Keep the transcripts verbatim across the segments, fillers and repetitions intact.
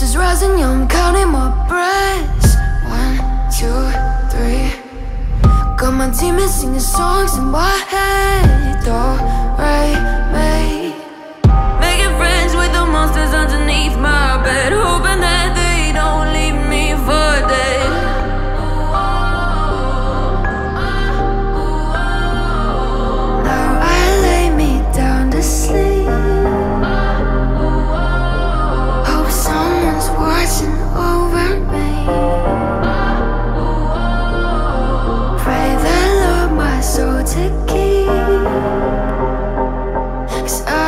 is rising, yeah, I'm counting my breaths. One, two, three. Got my demons singing songs in my head. Do, re, mi. Making friends with the monsters underneath my bed, hoping that they don't leave me for dead. Now I lay me down to sleep. Hope someone's watching over me. Pray the Lord my soul to keep. 'Cause I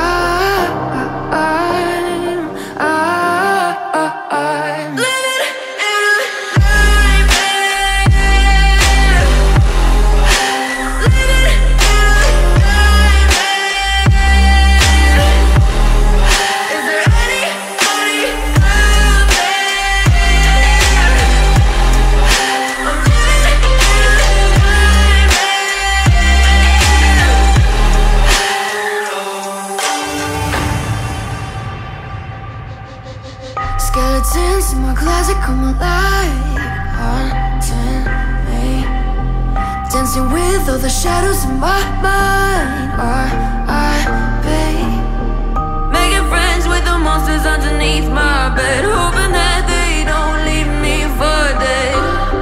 skeletons in my closet come alive, haunting me, dancing with all the shadows in my mind. R I P. Making friends with the monsters underneath my bed, hoping that they don't leave me for dead.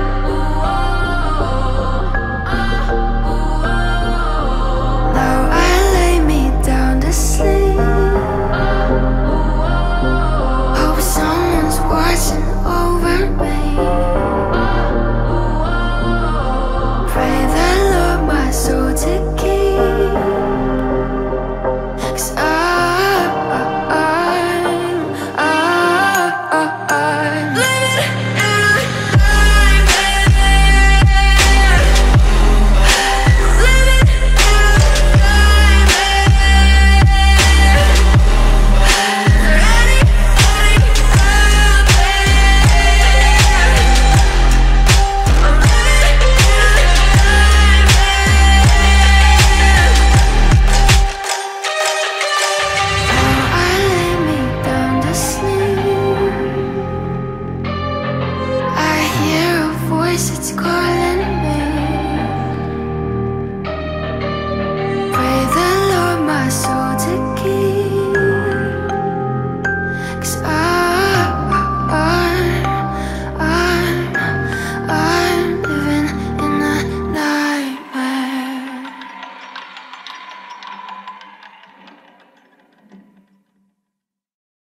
Now I lay me down to sleep. Watching over me. Pray the Lord my soul to keep. 'Cause I, I, I, I, I'm living in a nightmare. Living in a nightmare. Is there anybody out it's